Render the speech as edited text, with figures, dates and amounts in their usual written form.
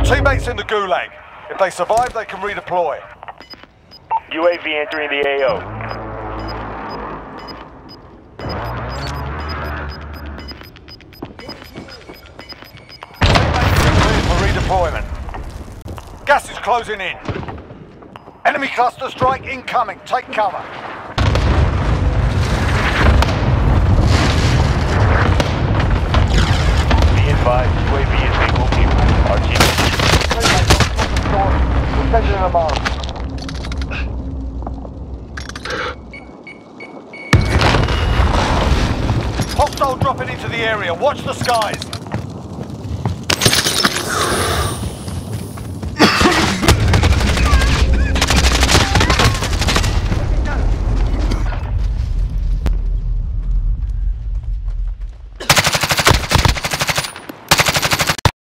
Your teammates in the gulag. If they survive, they can redeploy. UAV entering the AO. Teammates for redeployment. Gas is closing in. Enemy cluster strike incoming. Take cover. Be advised, UAV is equal people. RT. We're sending them on. Hostile dropping into the area. Watch the skies.